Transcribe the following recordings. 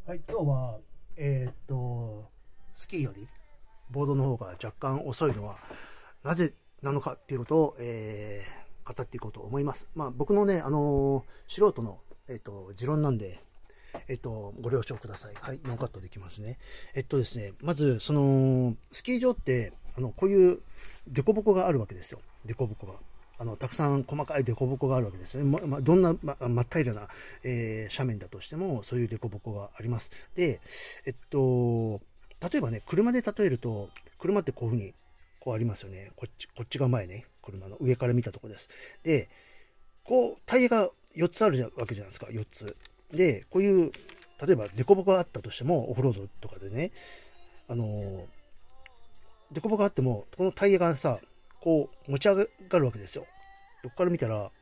はい、今日は、スキーよりボードの方が若干遅いのはなぜなのかっていうことを、語っていこうと思います。まあ、僕のね、素人の、持論なんで、ご了承ください。はい、ノーカットできますね。ですね、まず、スキー場って、こういう凸凹があるわけですよ。凸凹が。たくさん細かい凸凹があるわけですね。どんな、真っ平らな、斜面だとしても、そういう凸凹があります。で、例えばね、車で例えると、車ってこういうふうに、こうありますよね。こっちが前ね。車の上から見たところです。で、こう、タイヤが4つあるわけじゃないですか。4つ。で、こういう、例えば凸凹があったとしても、オフロードとかでね、凸凹があっても、このタイヤがさ、こう持ち上がるわけですよ。横から見たら、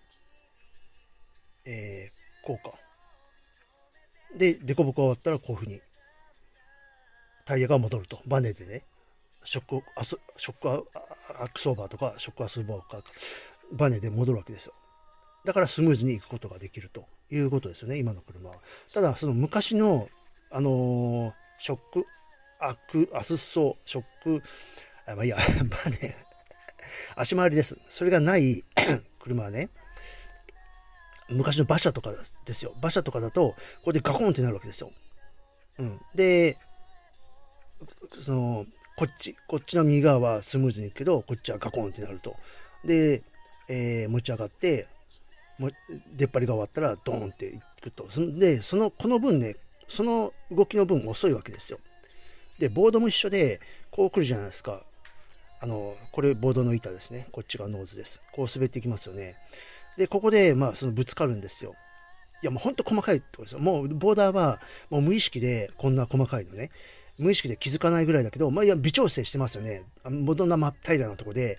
こうか。で、凸凹が終わったらこういうふうに、タイヤが戻ると。バネでね、ショックアクスオーバーとか、ショックアスオーバーとか、バネで戻るわけですよ。だからスムーズに行くことができるということですよね、今の車は。ただ、その昔の、ショック、アスソ、ショック、まあいいや、バネ、足回りです。それがない車はね、昔の馬車とかですよ。馬車とかだと、ここでガコンってなるわけですよ。うん。で、こっちの右側はスムーズにいくけど、こっちはガコンってなると。で、持ち上がって、出っ張りが終わったらドーンっていくと。で、この分ね、その動きの分遅いわけですよ。で、ボードも一緒で、こう来るじゃないですか。これボードの板ですね。こっちがノーズです。こう滑っていきますよね。で、ここで、まあ、ぶつかるんですよ。いや、もうほんと細かいところですよ。もう、ボーダーは、もう無意識で、こんな細かいのね。無意識で気づかないぐらいだけど、まあ、いや、微調整してますよね。ボードの真っ平らなところで、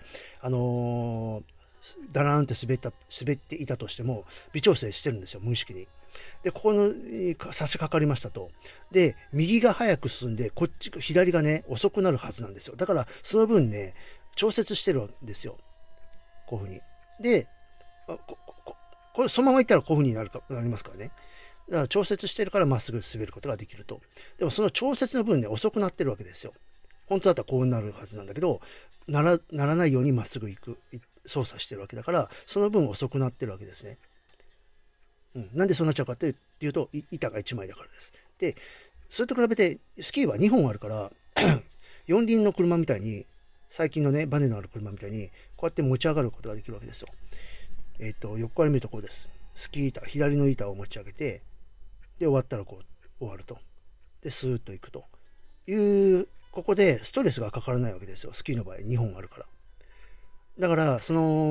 ダラーンって滑っていたとしても、微調整してるんですよ、無意識に。で、ここに差し掛かりましたと。で、右が早く進んで、左がね、遅くなるはずなんですよ。だから、その分ね、調節してるんですよ。こういうふうに。で、これそのままいったらこういうふうになりますからね。だから調節してるからまっすぐ滑ることができると。でもその調節の分ね、遅くなってるわけですよ。本当だったらこうなるはずなんだけど、ならないようにまっすぐ操作してるわけだから、その分遅くなってるわけですね。うん、なんでそうなっちゃうかっていうと、板が1枚だからです。で、それと比べて、スキーは2本あるから、四輪の車みたいに、最近のね、バネのある車みたいに、こうやって持ち上がることができるわけですよ。横から見るとこうです。スキー板、左の板を持ち上げて、で、終わったらこう、終わると。で、スーッと行くという、ここでストレスがかからないわけですよ。スキーの場合、2本あるから。だから、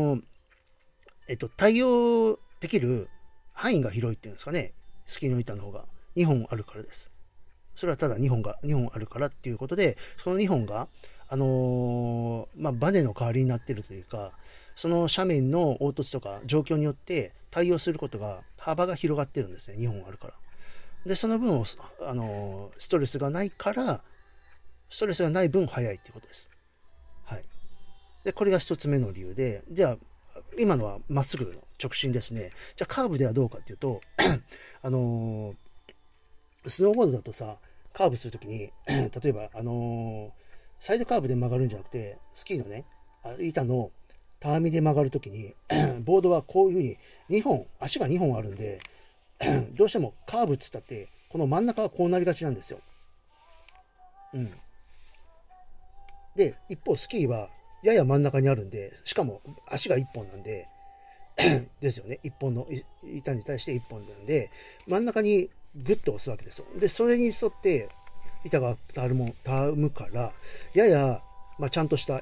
対応できる範囲が広いっていうんですかね。スキーの板の方が2本あるからです。それはただ2本あるからっていうことで、その2本が、まあ、バネの代わりになっているというか、その斜面の凹凸とか状況によって対応することが、幅が広がってるんですね。2本あるから。で、その分を、ストレスがないから、ストレスがない分早いっていうことです。はい。で、これが一つ目の理由で、じゃあ、今のはまっすぐの直進ですね。じゃあ、カーブではどうかっていうと、あのスノーボードだとさ、カーブするときに、例えば、サイドカーブで曲がるんじゃなくて、スキーのね、板のたわみで曲がるときに、ボードはこういうふうに足が2本あるんで、どうしてもカーブっつったって、この真ん中はこうなりがちなんですよ。うん。で、一方、スキーはやや真ん中にあるんで、しかも足が1本なんで、ですよね。1本の板に対して1本なんで、真ん中にグッと押すわけですよ。で、それに沿って板がたわむから、ややちゃんとした、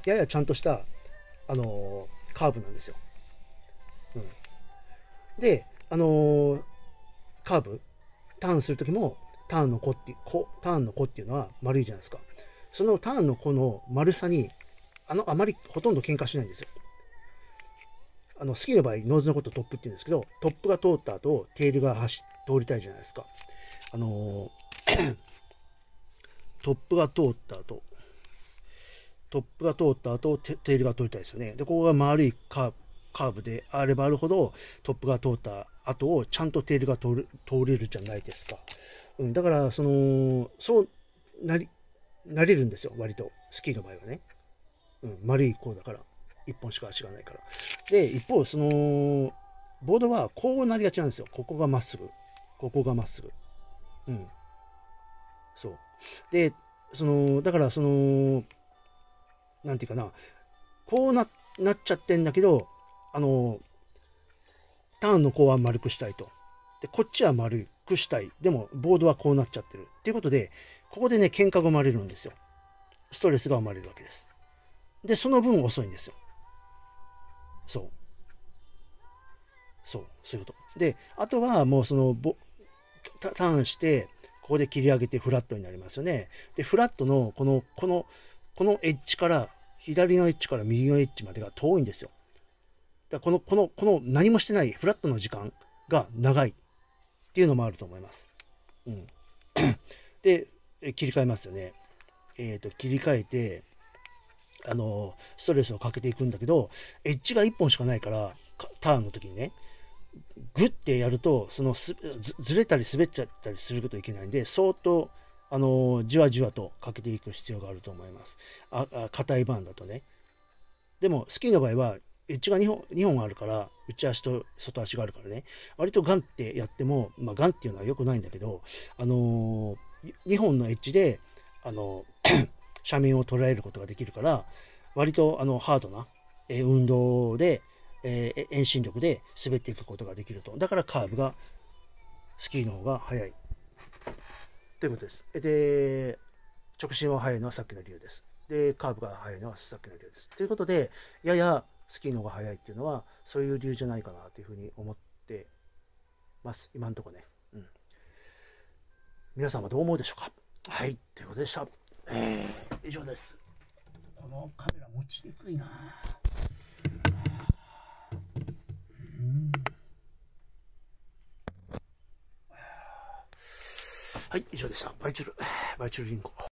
カーブなんですよ。うん。で、カーブ、ターンするときも、ターンの子っていうのは丸いじゃないですか。そのターンの子の丸さに、あまりほとんど喧嘩しないんですよ。スキーの場合、ノーズのことをトップって言うんですけど、トップが通った後、テールが通りたいじゃないですか。トップが通った後、テールが通りたいですよね。で、ここが丸いカーブであればあるほど、トップが通った後をちゃんとテールが通れるじゃないですか。 うん、だから、そうなれるんですよ、割と。スキーの場合はね。うん、丸いこうだから。一本しか足がないから。で、一方、ボードはこうなりがちなんですよ。ここがまっすぐ。ここがまっすぐ。うん。そう。で、だから、なんていうかな、こうなっちゃってんだけど、ターンのこうは丸くしたいと。で、こっちは丸くしたい。でも、ボードはこうなっちゃってる。っていうことで、ここでね、喧嘩が生まれるんですよ。ストレスが生まれるわけです。で、その分遅いんですよ。そう。そういうこと。で、あとはもうターンして、ここで切り上げてフラットになりますよね。で、フラットのこのエッジから、左のエッジから右のエッジまでが遠いんですよ。だからこの何もしてないフラットの時間が長いっていうのもあると思います。うん。で、切り替えますよね。切り替えて、ストレスをかけていくんだけど、エッジが1本しかないから、ターンの時にね、グッてやると、ずれたり滑っちゃったりすることいけないんで、相当、じわじわとかけていく必要があると思います。硬いバーンだとね。でも、スキーの場合は、エッジが2本あるから、内足と外足があるからね、割とガンってやっても、まあ、ガンっていうのは良くないんだけど、2本のエッジで、斜面を捉えることができるから、割とハードな運動で、遠心力で滑っていくことができると。だからカーブがスキーの方が速いということです。で、直進は速いのはさっきの理由です。で、カーブが速いのはさっきの理由です。ということで、ややスキーの方が速いっていうのは、そういう理由じゃないかなというふうに思ってます。今のところね。うん。皆さんはどう思うでしょうか。はい、ということでした。以上です。このカメラ持ちにくいな。はい、以上でした。バイチュルリンゴ。